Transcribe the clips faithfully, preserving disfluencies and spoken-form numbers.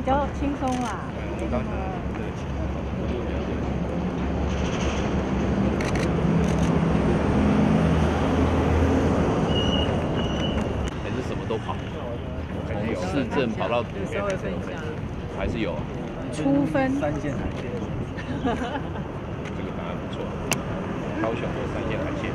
较轻松啦。 高雄热情。还是什么都跑，从市政跑到稍微分一下， 还是有初分三线海线， 这个答案不错。高雄的三线海线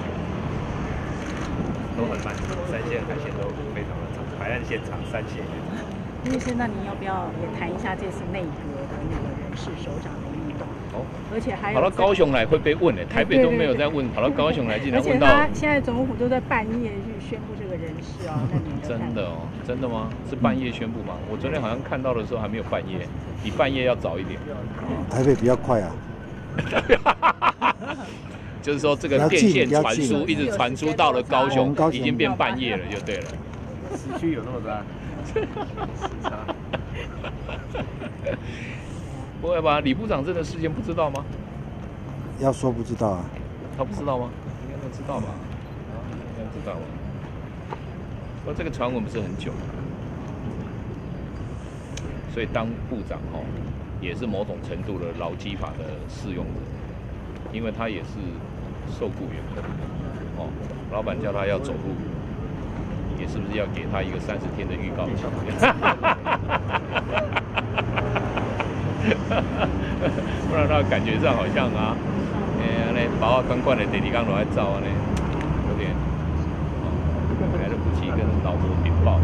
都很慢，三线海线都非常的长，海岸线长，三线。 因为现在你要不要也谈一下这次内阁的那个人事首长的异动？ 哦， 而且还有跑到高雄来会被问的，台北都没有在问，跑到高雄来竟然问到。 而且他现在总统府都在半夜去宣布这个人事哦，那你真的哦，真的吗？是半夜宣布吗？我昨天好像看到的时候还没有半夜，比半夜要早一点。 台北比较快啊。 就是说这个电线传输一直传输到了高雄，已经变半夜了，就对了。 时区有那么大？ 不会吧？李部长这个事件不知道吗？ 要说不知道啊。 他不知道吗？应该都知道吧？啊，应该知道吧？不过这个传闻不是很久，所以当部长哦，也是某种程度的劳基法的适用者，因为他也是受雇员哦，老板叫他要走路，也是不是要给他一个三十天的预告期？不然他感觉上好像啊，哎，那把我关关的第二天落来走啊呢，有点哦，来得不及跟老婆禀报。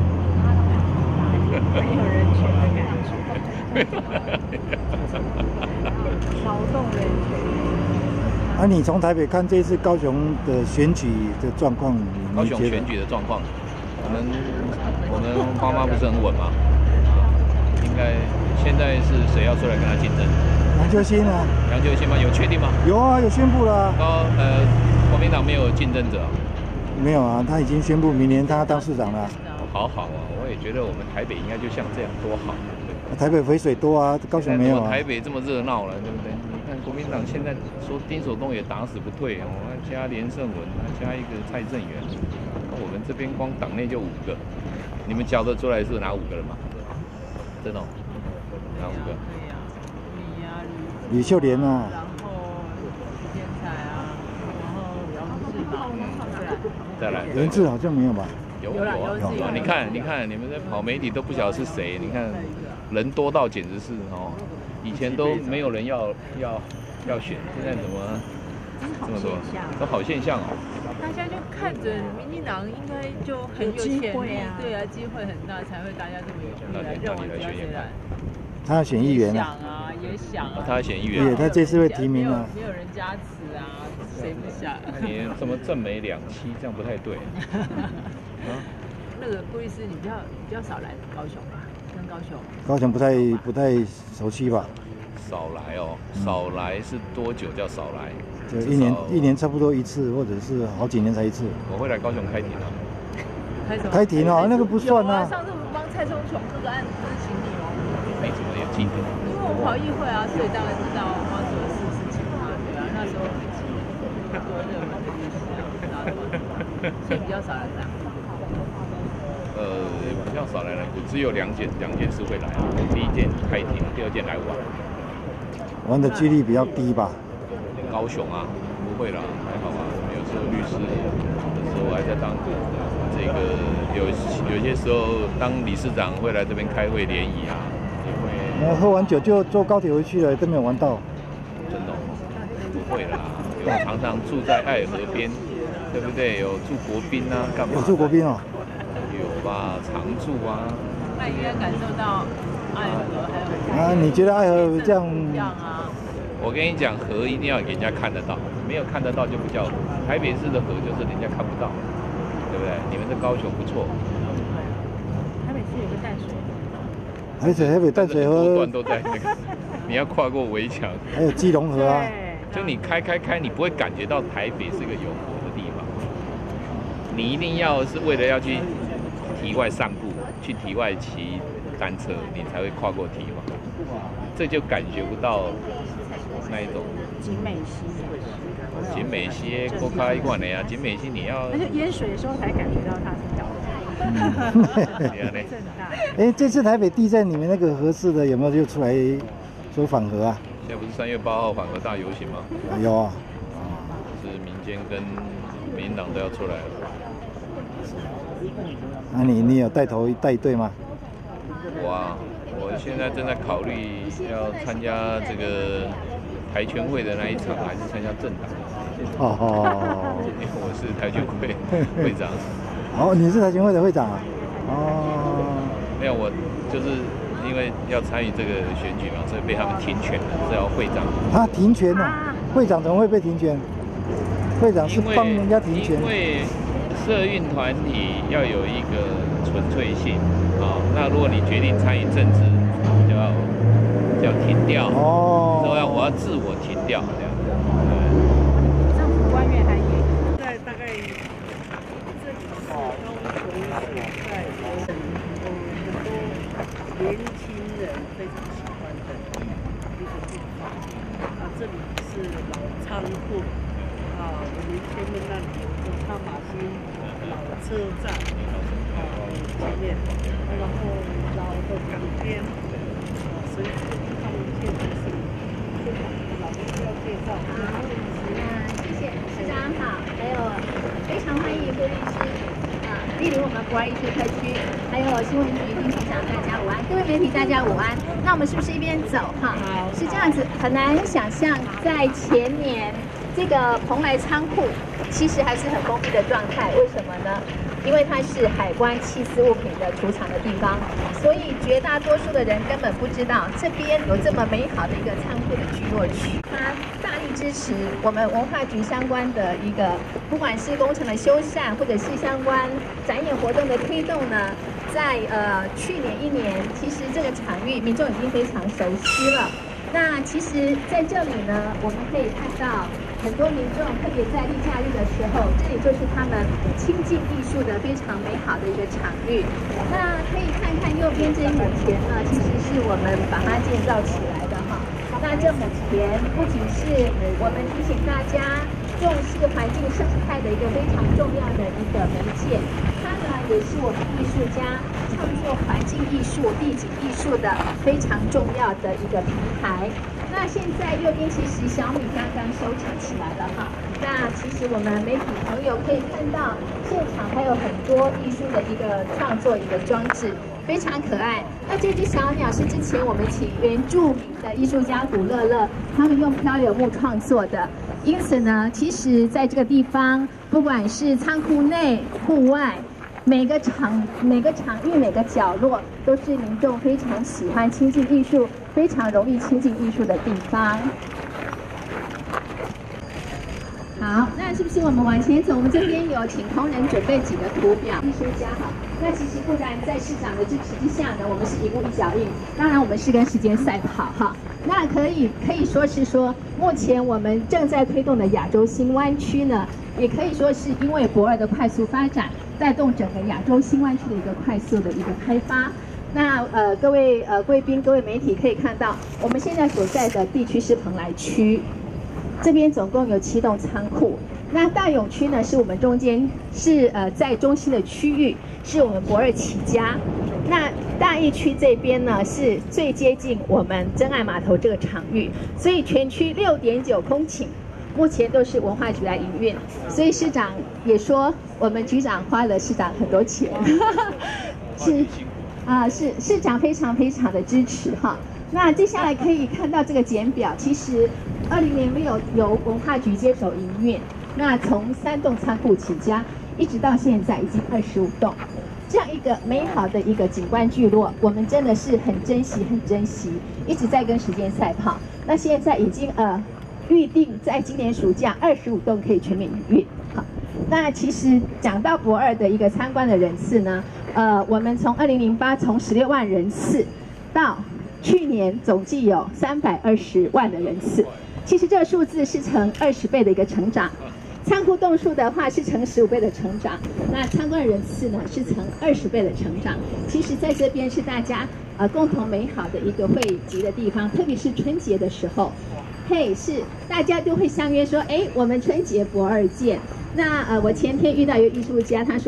没有人权的感觉，劳动人权。 啊，你从台北看这次高雄的选举的状况， 高雄选举的状况，我们我们妈妈不是很稳吗？应该现在是谁要出来跟他竞争？ 杨秋兴啊。 杨秋兴吗？有确定吗？ 有啊，有宣布了、啊。 高呃，国民党没有竞争者。 没有啊，他已经宣布明年他当市长了。 好好啊，我也觉得我们台北应该就像这样多好。 台北肥水多啊，高雄没有啊。 台北这么热闹了，对不对？你看国民党现在说丁守中也打死不退哦，加连胜文，加一个蔡正元，我们这边光党内就五个，你们缴得出来是哪五个人吗？真的、哦？哪五个？ 李啊， 李秀莲啊。 然后徐天才啊，然后杨志嘛， 再来。 人质好像没有吧？ 有有啊有啊！你看你看，你们在跑媒体都不晓得是谁，你看人多到简直是哦，以前都没有人要要要选，现在怎么这么多？都好现象哦。 大家就看着民进党应该就很有潜力啊，对啊，机会很大，才会大家这么有力来认为谁来。 他要选议员啊。想啊，也想啊。 他要选议员。 对，他这次会提名啊。 没有人加持啊，谁不想？ 你怎么正美两期，这样不太对。 啊，那个顾律师，你比较比较少来高雄吧？跟高雄。 高雄不太不太熟悉吧？ 少来哦，少来是多久叫少来？ 就一年一年差不多一次，或者是好几年才一次。 我会来高雄开庭啊。 开什么？ 开庭哦，那个不算啊。 上次我们帮蔡聪琼这个案子不是请你吗？ 没怎么有记得。 因为我跑议会啊，所以大概知道妈祖的事是请他，对啊，那时候很急，很多热门的律师啊，所以比较少来打。 呃，比较少来了，只有两件两件事会来啊。第一件开庭，第二件来玩。 玩的几率比较低吧？ 高雄啊，不会啦，还好啊。有时候律师的时候还在当这个有有些时候当理事长会来这边开会联谊啊，也会。 我喝完酒就坐高铁回去了，都没有玩到。 真的、哦？不会啦，有常常住在爱河边，对不对？有住国宾啊，干嘛？ 有住国宾哦。 有吧，常住啊。 那应该感受到爱河还有啊，你觉得爱河这样？ 这样啊。 我跟你讲，河一定要给人家看得到，没有看得到就不叫河。台北市的河就是人家看不到，对不对？你们的高雄不错。 台北市有个淡水。 而且台北淡水河段都在那个，你要跨过围墙。 还有基隆河啊。 就你开开开，你不会感觉到台北是个有河的地方。你一定要是为了要去堤外散步，去堤外骑单车，你才会跨过堤防。这就感觉不到那一种。 景美溪。 景美溪、郭开馆的呀，景美溪你要。 而且淹水的时候才感觉到它是漂亮。 正大。 哎，这次台北地震，你们那个核四的有没有就出来说反核啊？ 现在不是三月八号反核大游行吗？ 有啊。 是民间跟民进党都要出来了。 那、啊、你你有带头带队吗？ 我啊，我现在正在考虑要参加这个台全会的那一场，还是参加政党。 哦哦。 因为我是台全会会长。 哦，你是台全会的会长啊？哦。 没有，我就是因为要参与这个选举嘛，所以被他们停权了，是要会长。 啊，停权哦！会长怎么会被停权？会长是帮人家停权。 因为社运团体要有一个纯粹性啊、哦，那如果你决定参与政治，就要就要停掉哦，这样我要自我停掉这样。对。 政府官员还有在大概这里是高雄市在有很多年轻人非常喜欢的一个地方啊，这里是老仓库啊，我们前面那里有个汤马星老车站啊，前面，然后老的旁边啊，所以这个地方现在是非常老的需要介绍。 好，那谢谢市长好，还有非常欢迎各律师啊，例如我们博爱艺术特区，还有新闻局丁局长，大家午安，各位媒体大家午安。那我们是不是一边走哈？是这样子，很难想象在前年这个蓬莱仓库其实还是很封闭的状态，为什么呢？因为它是海关弃私物品的储藏的地方，所以绝大多数的人根本不知道这边有这么美好的一个仓库的聚落区。它大力支持我们文化局相关的一个，不管是工程的修缮，或者是相关展演活动的推动呢，在呃去年一年，其实这个场域民众已经非常熟悉了。那其实在这里呢，我们可以看到很多民众，特别在例假日的时候，这里就是他们亲近艺术的非常美好的一个场域。那可以看看右边这一亩田呢，其实是我们把它建造起来的哈。那这亩田不仅是我们提醒大家重视环境生态的一个非常重要的一个媒介，它呢也是我们艺术家创作环境艺术、地景艺术的非常重要的一个平台。那现在右边其实小米刚刚收成起来了哈。那其实我们媒体朋友可以看到现场还有很多艺术的一个创作一个装置，非常可爱。那这只小鸟是之前我们请原住民的艺术家古乐乐他们用漂流木创作的。因此呢，其实在这个地方，不管是仓库内、户外，每个场、每个场域、每个角落，都是民众非常喜欢亲近艺术、非常容易亲近艺术的地方。好，那是不是我们往前走？我们这边有请同仁准备几个图表，艺术家好。那其实不然，在市长的支持之下呢，我们是一步一脚印。当然，我们是跟时间赛跑哈。那可以可以说是说，目前我们正在推动的亚洲新湾区呢，也可以说是因为博尔的快速发展，带动整个亚洲新湾区的一个快速的一个开发。那呃，各位呃贵宾、各位媒体可以看到，我们现在所在的地区是蓬莱区。这边总共有七栋仓库，那大勇区呢是我们中间是呃在中心的区域，是我们博尔起家。那大义区这边呢是最接近我们真爱码头这个场域，所以全区六点九公顷，目前都是文化局来营运。所以市长也说，我们局长花了市长很多钱，是啊、呃、是市长非常非常的支持哈。那接下来可以看到这个简表，其实二零零六由文化局接手营运，那从三栋仓库起家，一直到现在已经二十五栋，这样一个美好的一个景观聚落，我们真的是很珍惜，很珍惜，一直在跟时间赛跑。那现在已经呃预定在今年暑假二十五栋可以全面营运。好，那其实讲到博二的一个参观的人次呢，呃，我们从二零零八从十六万人次到去年总计有三百二十万的人次，其实这个数字是呈二十倍的一个成长。仓库栋数的话是呈十五倍的成长，那参观人次呢是呈二十倍的成长。其实在这边是大家呃共同美好的一个汇集的地方，特别是春节的时候，嘿，是大家都会相约说，哎，我们春节博二见。那呃，我前天遇到一个艺术家，他说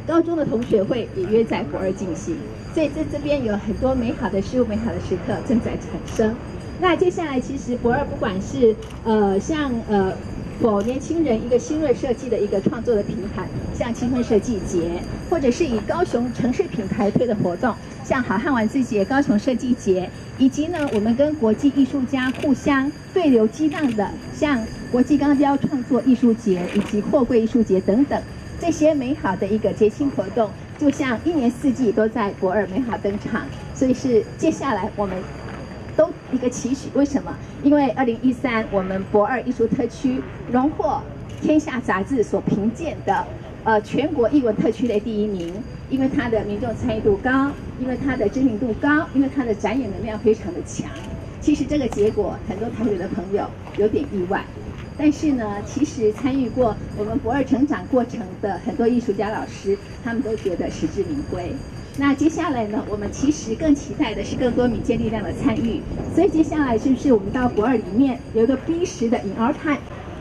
高中的同学会也约在博二进行，所以在这边有很多美好的事物、美好的时刻正在产生。那接下来，其实博二不管是呃像呃。否年轻人一个新锐设计的一个创作的平台，像青春设计节，或者是以高雄城市品牌推的活动，像好汉玩字节、高雄设计节，以及呢我们跟国际艺术家互相对流激荡的，像国际钢雕创作艺术节以及货柜艺术节等等，这些美好的一个节庆活动，就像一年四季都在博二美好登场，所以是接下来我们。都一个期许，为什么？因为二零一三我们博二艺术特区荣获《天下》杂志所评鉴的呃全国艺文特区的第一名，因为它的民众参与度高，因为它的知名度高，因为它的展演能量非常的强。其实这个结果，很多台北的朋友有点意外，但是呢，其实参与过我们博二成长过程的很多艺术家老师，他们都觉得实至名归。那接下来呢，我们其实更期待的是更多民间力量的参与，所以接下来是不是我们到博二里面有一个 B 十的 In Our Time？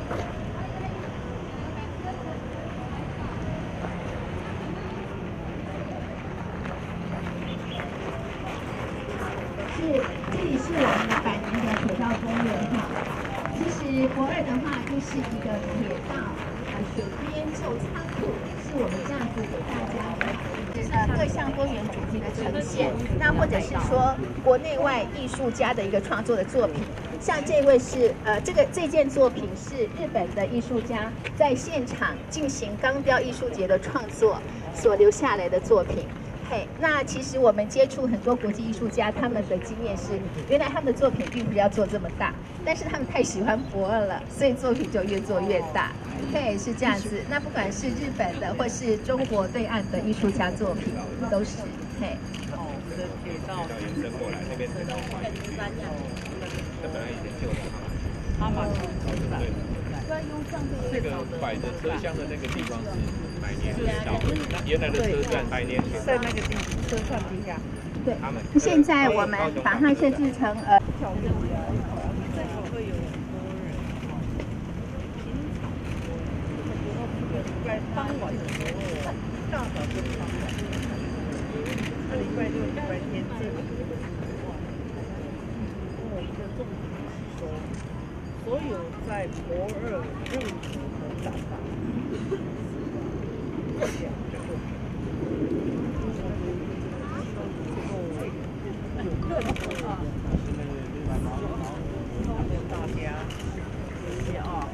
是，这里是我们百年的铁道公园哈。其实博二的话就是一个铁道，呃，水边旧仓库，是我们这样子给大家的。 呃，各项多元主题的呈现，那或者是说国内外艺术家的一个创作的作品，像这位是呃，这个这件作品是日本的艺术家在现场进行钢雕艺术节的创作所留下来的作品。嘿，那其实我们接触很多国际艺术家，他们的经验是，原来他们的作品并不是要做这么大，但是他们太喜欢博二了，所以作品就越做越大。 对，是这样子。那不管是日本的，或是中国对岸的艺术家作品，都是嘿。 哦，我们的铁道延伸过来，那边铁道快。这本来以前旧的哈马斯站， 这个摆着车厢的那个地方是百年的小，那原来的车站百年前在那个地车站底下。 对，现在我们把它设置成呃。 在傍晚的时候，大早就上来。那礼拜六、礼拜天这个我们的重点是说，所有在博二任何的展览，这两个作品，有更多啊，让大家一些啊。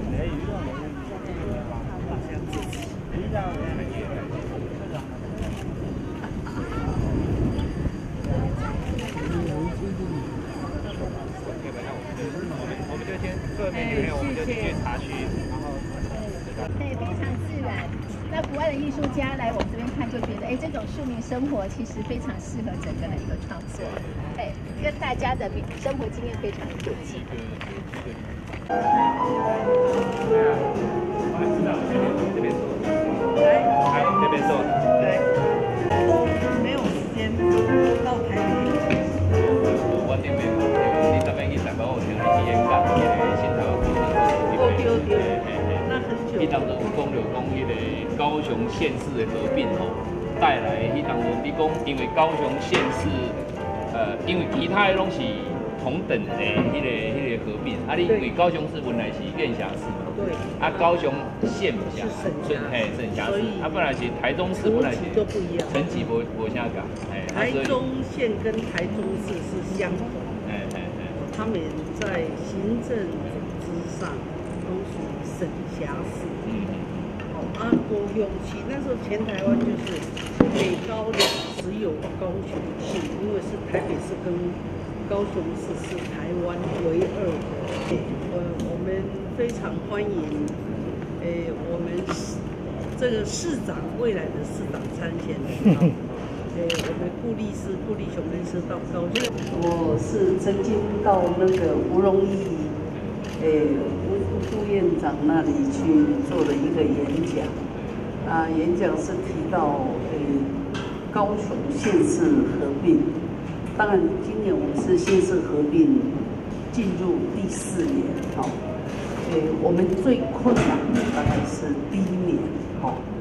我们就先各面里面，我们就去茶区，然后对，非常自然。那国外的艺术家来我们这边看，就觉得，哎，这种庶民生活其实非常适合整个的一个创作，哎，跟大家的生活经验非常的接近。 对啊，我知道这边这边坐，来，来这边坐， 来，都没有时间到台北。 我这边你这边去台北，我听你去演讲，迄个新台湾故事哦，对对，那很久。 迄当中有讲到讲迄个高雄县市的合并吼，带来迄当中你讲，因为高雄县市，呃，因为其他的拢是。 同等的迄、那个、迄、那个合并，啊，你因为高雄市本来是县辖市嘛， 对， 啊，高雄县不是省嘿省辖市，啊，本来是台中市本来是就不一样， 层级无无啥讲，哎， 台中县跟台中市是相同， 哎哎哎， 他们在行政组织上都属于省辖市，嗯，啊，高雄市那时候全台湾就是北高两只有高雄市，因为是台北市跟 高雄市是台湾唯二的，呃，我们非常欢迎，呃，我们这个市长未来的市长参选人，呃，我们顾律师、顾立雄律师到高雄，我是曾经到那个吴荣义，呃，吴副院长那里去做了一个演讲，啊，演讲是提到，呃，高雄县市合并。 当然，今年我们是县市合并进入第四年，好、哦，呃，我们最困难的大概是第一年，好、哦，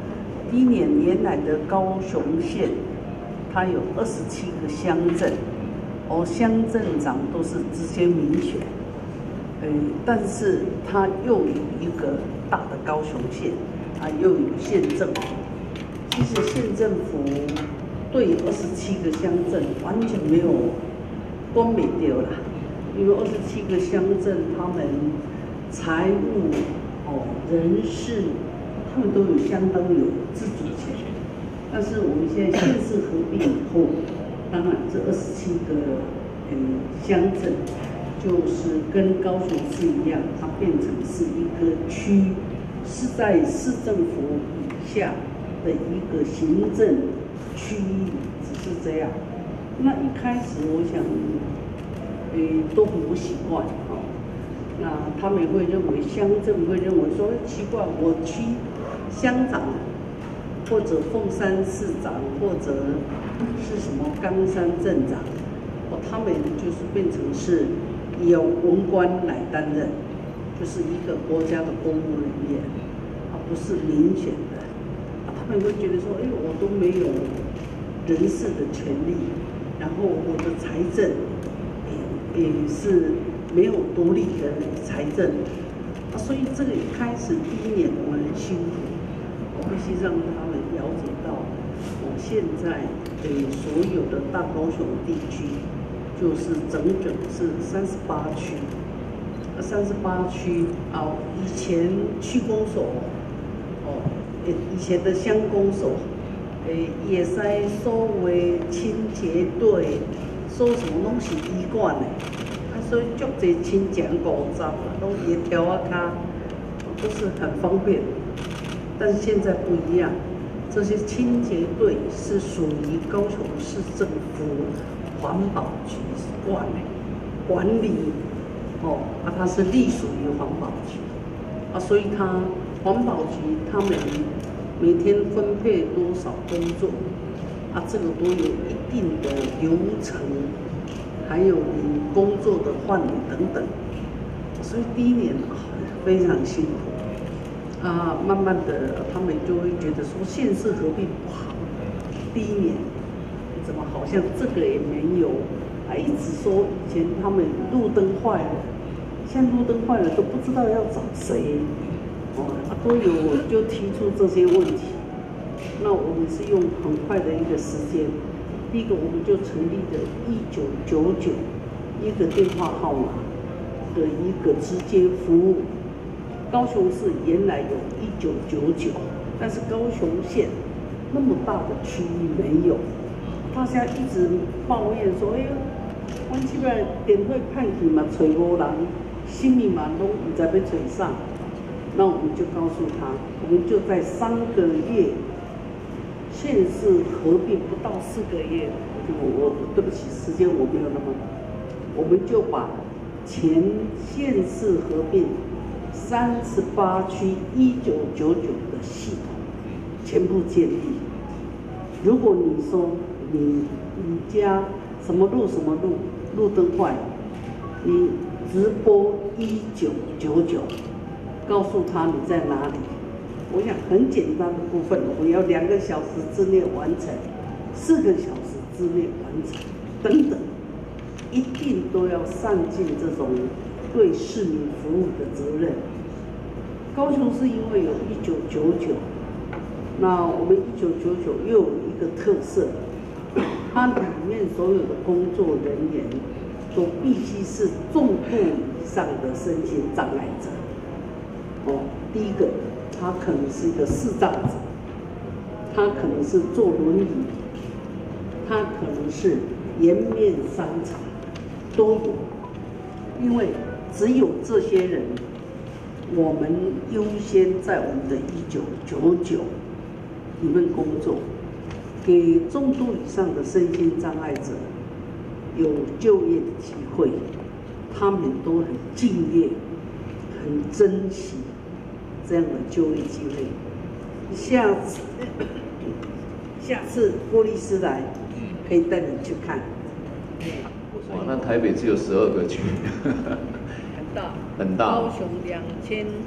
第一年原来的高雄县，它有二十七个乡镇，而乡镇长都是直接民选，呃，但是它又有一个大的高雄县，啊，又有县政府。其实县政府对二十七个乡镇完全没有关没掉啦，因为二十七个乡镇他们财务哦人事。 他们都有相当有自主权，但是我们现在县市合并以后，当然这二十七个嗯乡镇，就是跟高雄市一样，它变成是一个区，是在市政府以下的一个行政区域，只是这样。那一开始我想，诶都很不习惯哦。那他们会认为乡镇会认为说奇怪，我区。 乡长，或者凤山市长，或者是什么冈山镇长，哦，他们就是变成是由文官来担任，就是一个国家的公务人员，而不是民选的。啊，他们会觉得说，哎，我都没有人事的权利，然后我的财政也也是没有独立的财政，啊，所以这个一开始第一年我们很辛苦。 必须让他们了解到，我现在的所有的大高雄地区，就是整整是三十八区。三十八区啊，以前区公所，哦，以前的乡公所，诶，也使所谓清洁队，所什么东西医馆的，啊，所以足侪亲情五杂，拢伊条啊卡，都是很方便。 但是现在不一样，这些清洁队是属于高雄市政府环保局管管理，哦，啊，它是隶属于环保局，啊，所以它环保局他们每天分配多少工作，啊，这个都有一定的流程，还有你工作的换领等等，所以第一年非常辛苦。 啊，慢慢的，他们就会觉得说县市合并不好。第一年，怎么好像这个也没有？啊，一直说以前他们路灯坏了，现在路灯坏了都不知道要找谁，哦，啊，都有就提出这些问题。那我们是用很快的一个时间，第一个我们就成立了一九九九一个电话号码的一个直接服务。 高雄市原来有一九九九，但是高雄县那么大的区域没有，大家一直抱怨说：“哎呀，阮这边电话派去嘛，找无人，什么嘛拢唔知要找啥。”那我们就告诉他，我们就在三个月，县市合并不到四个月，我我对不起，时间我没有那么，我们就把前县市合并。 三十八区一九九九的系统全部建立。如果你说你你家什么路什么路路灯坏，你直拨一九九九，告诉他你在哪里。我想很简单的部分，我要两个小时之内完成，四个小时之内完成，等等，一定都要上尽这种。 对市民服务的责任。高雄是因为有一九九九，那我们一九九九又有一个特色，它里面所有的工作人员都必须是重度以上的身心障碍者。哦，第一个，他可能是一个视障者，他可能是坐轮椅，他可能是颜面伤残，都有，因为。 只有这些人，我们优先在我们的一九九九里面工作，给重度以上的身心障碍者有就业的机会，他们都很敬业，很珍惜这样的就业机会。下次，下次郭律师来，可以带你去看。 哇，那台北只有十二个区。 大， 很大， 高雄两千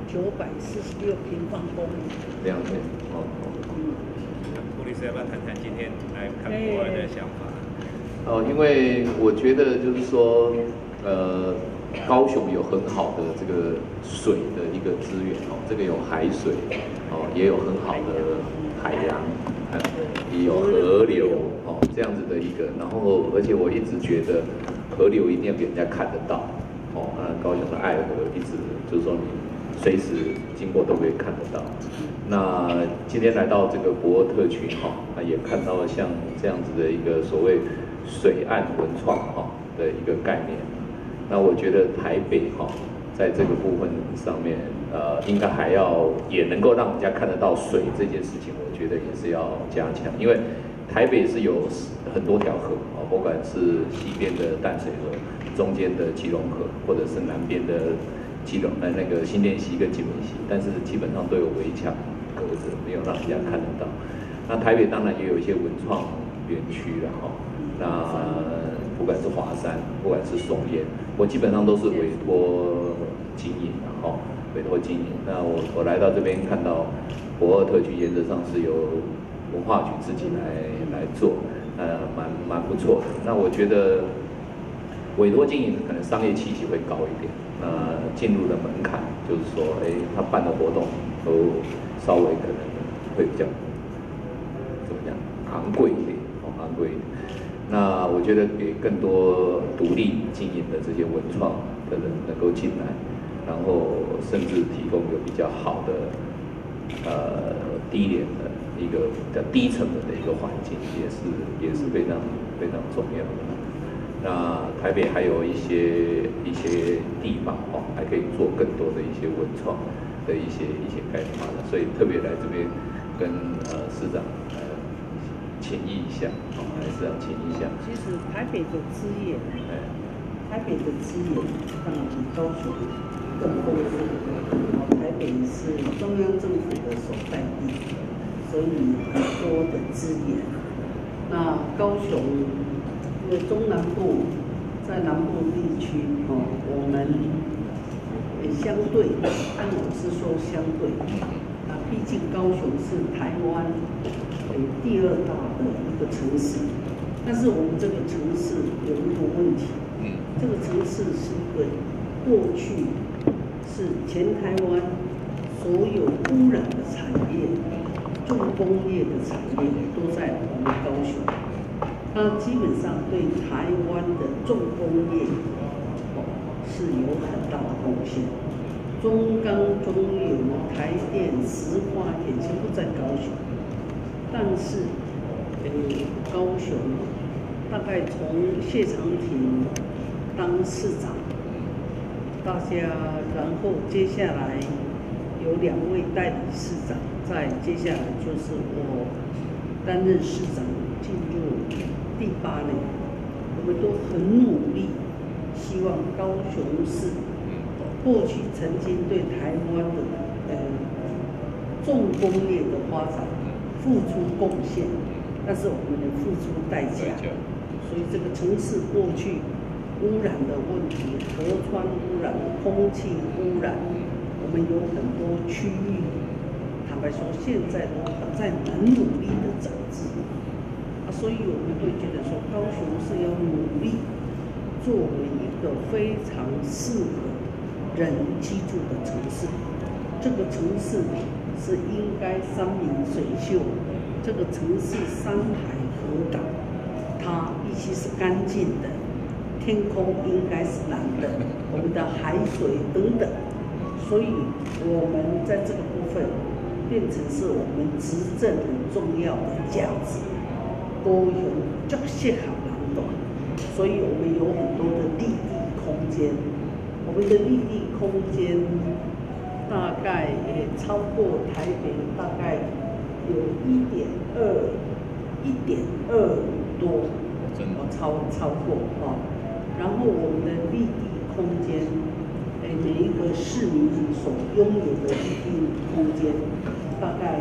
九百四十六平方公里。 这样子，哦。 胡律师要不要谈谈今天来看国外的想法？ 哦，因为我觉得就是说，呃，高雄有很好的这个水的一个资源哦，这个有海水，哦，也有很好的海洋，呃，也有河流哦，这样子的一个。然后，而且我一直觉得河流一定要给人家看得到，哦，那高雄的爱河一直就是说你随时经过都可以看得到。那今天来到这个博尔特区哈，那也看到像这样子的一个所谓水岸文创哈的一个概念。那我觉得台北哈在这个部分上面，呃，应该还要也能够让人家看得到水这件事情，我觉得也是要加强，因为台北是有很多条河啊，不管是西边的淡水河、中间的基隆河，或者是南边的基隆呃那个新店溪跟金门溪，但是基本上都有围墙隔着，没有让人家看得到。那台北当然也有一些文创园区了哈，那不管是华山，不管是松烟，我基本上都是委托经营的哈，委托经营。那我我来到这边看到博尔特区原则上是由文化局自己来来做，呃，蛮蛮不错的。那我觉得委托经营可能商业气息会高一点，呃，进入的门槛就是说，哎，他办的活动都稍微可能会比较怎么讲昂贵一点，哦，昂贵一点。那我觉得给更多独立经营的这些文创的人能够进来，然后甚至提供一个比较好的呃低廉的一个比较低成本的一个环境，也是也是非常非常重要的。那台北还有一些一些地方哦，还可以做更多的一些文创的一些一些概念发展，所以特别来这边跟呃市长呃请益一下，哦，还是要请益一下。 其实台北的资源，台北的资源当然比高雄更丰富。台北是中央政府的所在地，所以很多的资源。那高雄因为中南部在南部地区哦，我们也相对，但我是说相对，啊，毕竟高雄是台湾第二大的一个城市，但是我们这个城市有一个问题，嗯，这个城市是一个过去是全台湾所有污染的产业、重工业的产业都在我们高雄，它基本上对台湾的重工业哦是有很大的贡献。中钢、中油、台电、石化也全部在高雄。但是，呃，高雄大概从谢长廷当市长，大家，然后接下来有两位代理市长，再接下来就是我担任市长进入第八年，我们都很努力，希望高雄市过去曾经对台湾的呃重工业的发展付出贡献，但是我们得付出代价，所以这个城市过去污染的问题，河川污染、空气污染，我们有很多区域，坦白说，现在都在很努力的整治，啊，所以我们会觉得说，高雄是要努力作为一个非常适合人居住的城市，这个城市是应该山明水秀，这个城市山海河港，它必须是干净的，天空应该是蓝的，我们的海水等等，所以我们在这个部分变成是我们执政很重要的价值，高雄足适合人住，所以我们有很多的绿地空间，我们的绿地空间大概也超过台北，大概有一点二、一点二多，我超超过哦。然后我们的绿地空间，诶，每一个市民所拥有的绿地空间，大概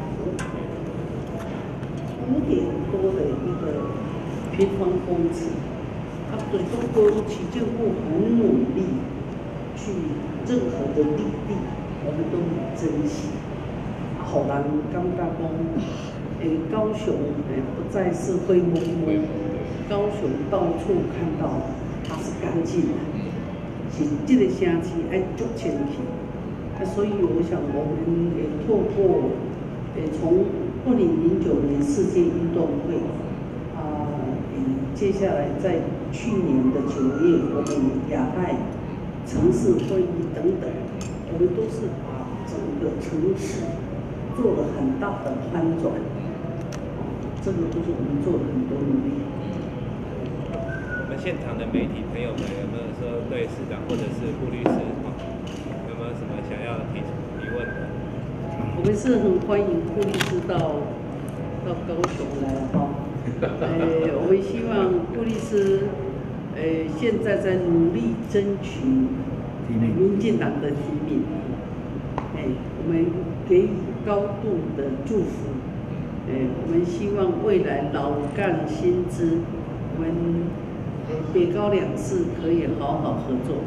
五点多的一个平方公尺。啊，对中国市政府很努力去任何的绿地，我我们都很珍惜。好人感觉讲，诶，高雄诶不再是灰蒙蒙，高雄到处看到它是干净的，是这个城市爱足前去。啊，所以我想我们也透过诶从二零零九年世界运动会啊，嗯，接下来在去年的九月，我们亚太城市会议等等，我们都是把整个城市做了很大的翻转，这个都是我们做了很多努力。 我们现场的媒体朋友们有没有说对市长或者是顾律师哈，有没有什么想要提提问的？ 我们是很欢迎顾律师到到高雄来哈。呃，我们希望顾律师，呃，现在在努力争取民进党的提名。哎，我们给予高度的祝福。哎，我们希望未来老干新知，我们北高两市可以好好合作。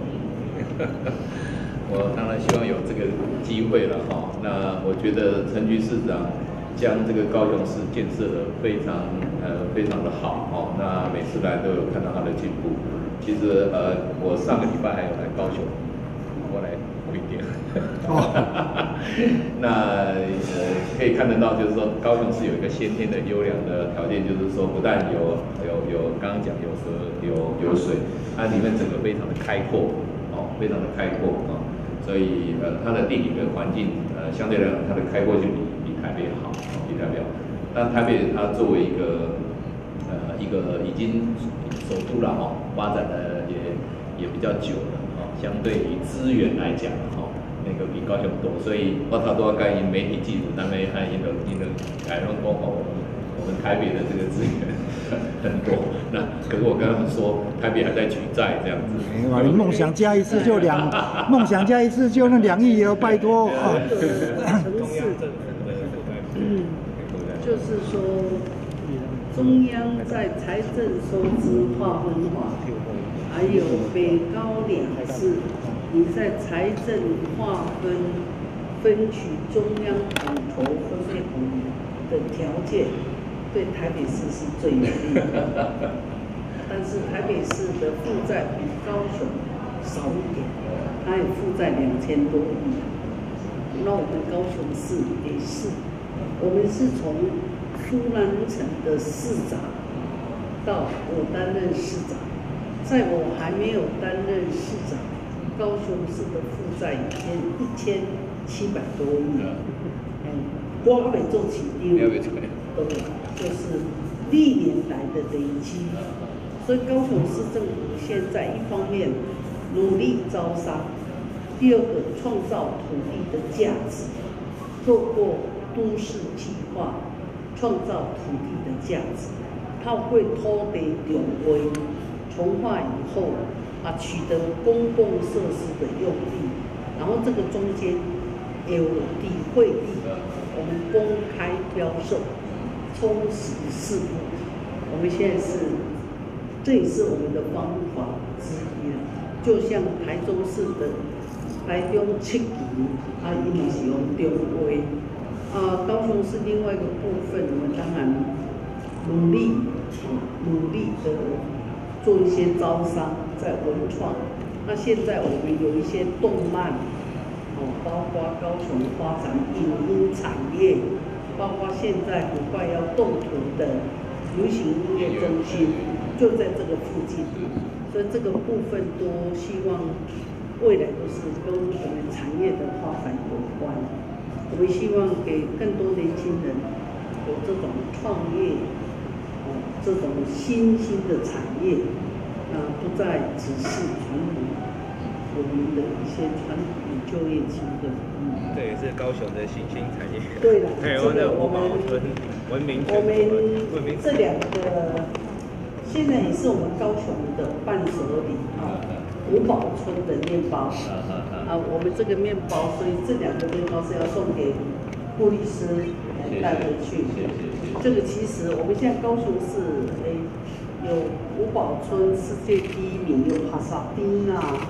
我当然希望有这个机会了哈。那我觉得陈局市长将这个高雄市建设的非常呃非常的好哦。那每次来都有看到他的进步。其实呃，我上个礼拜还有来高雄，我来不一定。那呃可以看得到，就是说高雄市有一个先天的优良的条件，就是说不但有有有刚刚讲有河有有水，它里面整个非常的开阔哦，非常的开阔啊。哦，所以呃，它的地理的环境呃，相对来讲，它的开阔性比比台北好，比台北好。但台北它作为一个呃一个已经首都了哈，发展的也也比较久了哦，相对于资源来讲哈，那个比高雄多，所以我他都要跟媒体记者他们还因为因为台湾公吼，我们台北的这个资源很多。那可是我跟他们说，台北还在举债这样子。 哎呀，你梦想加一次就两，梦想加一次就那两亿哦，拜托啊！ 城市，嗯，就是说，中央在财政收支划分法，还有北高两市，你在财政划分分取中央统筹分配的条件，对台北市是最有利的。但是台北市的负债比高雄少一点，它也负债两千多亿。那我们高雄市也是，我们是从苏南城的市长到我担任市长，在我还没有担任市长，高雄市的负债已经一千七百多亿。嗯，我未做市长，都就是历年来的累积。所以高雄市政府现在一方面努力招商，第二个创造土地的价值，透过都市计划创造土地的价值，它会土地重规重划以后啊，取得公共设施的用地，然后这个中间有地惠地，我们公开标售，充实事故。我们现在是。这也是我们的方法之一了，就像台中市的台中七期，啊，因为是用中规，啊，高雄市另外一个部分，我们当然努力，努力的做一些招商，在文创。那现在我们有一些动漫，哦，包括高雄发展影音产业，包括现在很快要动土的流行音乐中心。就在这个附近，所以这个部分都希望未来都是跟我们产业的发展有关。我们希望给更多年轻人有这种创业，哦，这种新兴的产业，啊，不再只是传统我们的一些传统的就业机会。嗯， 这也是高雄的新兴产业。 对了， 台湾的五宝村、文明我们这两个。现在也是我们高雄的伴手礼啊，五宝村的面包啊，我们这个面包，所以这两个面包是要送给顾律师带回去。这个其实我们现在高雄市诶有五宝村世界第一名，有帕萨丁啊，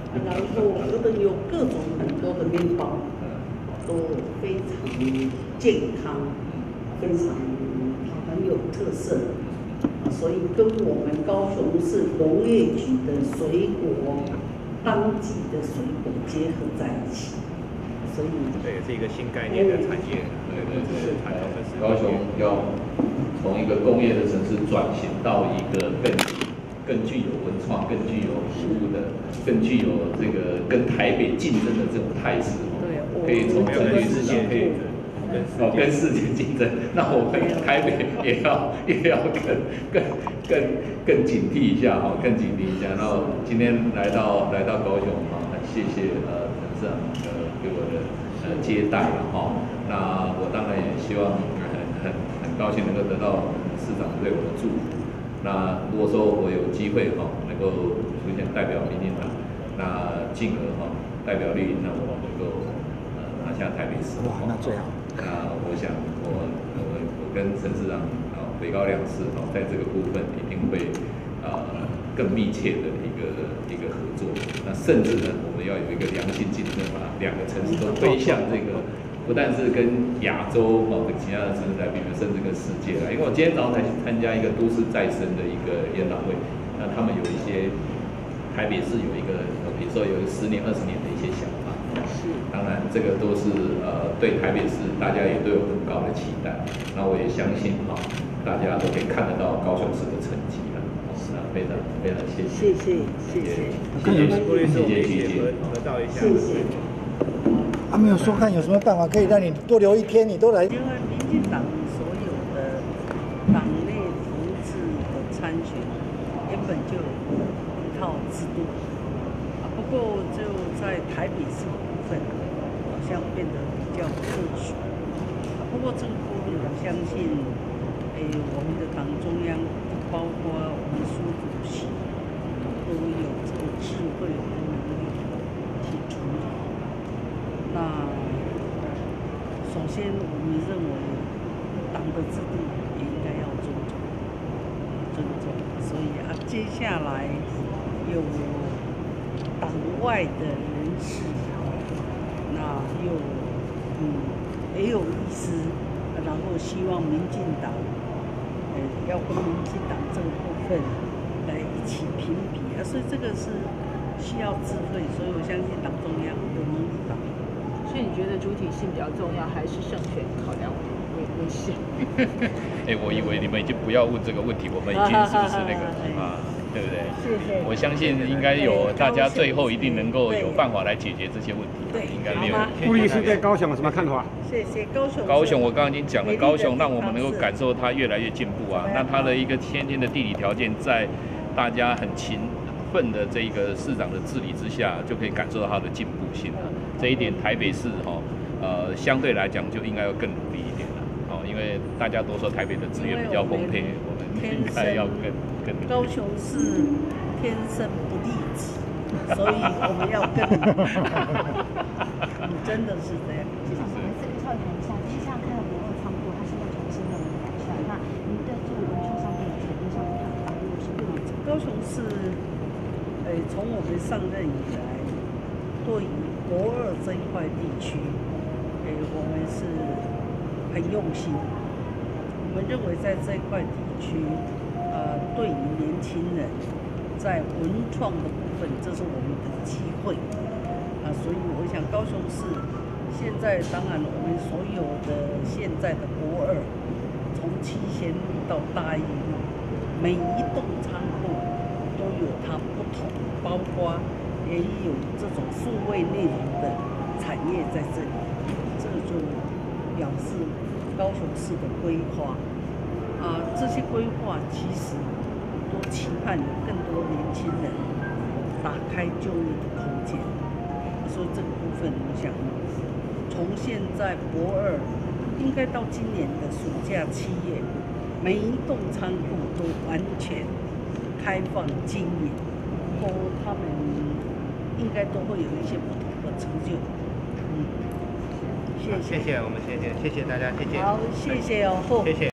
然后可能有各种很多的面包，都非常健康，非常很有特色，所以跟我们高雄市农业局的水果当季的水果结合在一起，所以对，是一个新概念的产业。 对对对，高雄要从一个工业的城市转型到一个更更具有文创、更具有服务的、更具有这个跟台北竞争的这种态势，可以从整体市场可以哦跟世界竞争，那我们台北也要也要更更更更警惕一下哈，更警惕一下。然后今天来到来到高雄哈，很谢谢呃陈市长呃给我的呃接待了哈。那我当然也希望很很很高兴能够得到市长对我的祝福。那如果说我有机会哈，能够出现代表民进党，那进而哈代表率，那我能够呃拿下台北市。 哇，那最好。 那我想我我我跟陈市长啊北高两市哈，在这个部分一定会呃更密切的一个一个合作。那甚至呢，我们要有一个良性竞争，把两个城市都推向这个。不但是跟亚洲哦，跟其他的城市来比，甚至跟世界来。因为我今天早上才去参加一个都市再生的一个研讨会，那他们有一些台北市有一个，比如说有十年、二十年的一些想法。是。当然，这个都是呃对台北市大家也都有很高的期待。那我也相信哈、哦，大家都可以看得到高雄市的成绩了。那非常非常谢谢。 谢谢谢谢。 谢谢郭律师，谢谢谢谢。 得到一下。 谢谢。 他、啊、没有说看有什么办法可以让你多留一天，你都来。 因为民进党所有的党内同志的参选，原本就有一套制度，啊，不过就在台北市部分，好像变得比较特殊。啊，不过这个部分我相信，诶，我们的党中央，包括我们苏主席，都有这个智慧和能力去处理。那首先，我们认为党的制度也应该要尊重，尊重。所以啊，接下来有党外的人士，那又嗯也有意思，然后希望民进党，呃，要跟民进党这个部分来一起评比啊，所以这个是需要智慧，所以我相信党中央有能力把。 所以你觉得主体性比较重要，还是胜选考量为为先？ 哎，我以为你们已经不要问这个问题，我们已经是不是那个啊，对不对？ 谢谢。 我相信应该有大家最后一定能够有办法来解决这些问题。 对， 应该没有。 顾律师对高雄有什么看法？ 谢谢高雄。 高雄，我刚刚已经讲了，高雄让我们能够感受它越来越进步啊。那它的一个先天的地理条件，在大家很勤奋的这个市长的治理之下，就可以感受到它的进步性了。这一点，台北市哈、哦，呃，相对来讲就应该要更努力一点了，哦，因为大家都说台北的资源比较丰沛，我们应该要更更努力。 高雄市天生不利己，所以我们要更努力。真的是这样。 市长，我们这个跳点一下，其实像看到国二仓库，它现在重新的改善，那您对这个文创商品的选择上面看法又是什么？ 高雄市，呃，从我们上任以来，对于国二这一块地区，诶，我们是很用心。我们认为在这一块地区，呃，对于年轻人在文创的部分，这是我们的机会。啊，所以我想高雄市现在，当然我们所有的现在的国二，从七贤路到大义路，每一栋仓库都有它不同，包括。也有这种数位内容的产业在这里，这就表示高雄市的规划啊，这些规划其实都期盼有更多年轻人打开就业的空间，所以这个部分我想，从现在博二应该到今年的暑假七月，每一栋仓库都完全开放经营，都他们。应该都会有一些不同的成就，嗯，谢谢， 谢谢我们谢谢谢谢大家，谢谢， 好，谢谢哦，谢谢。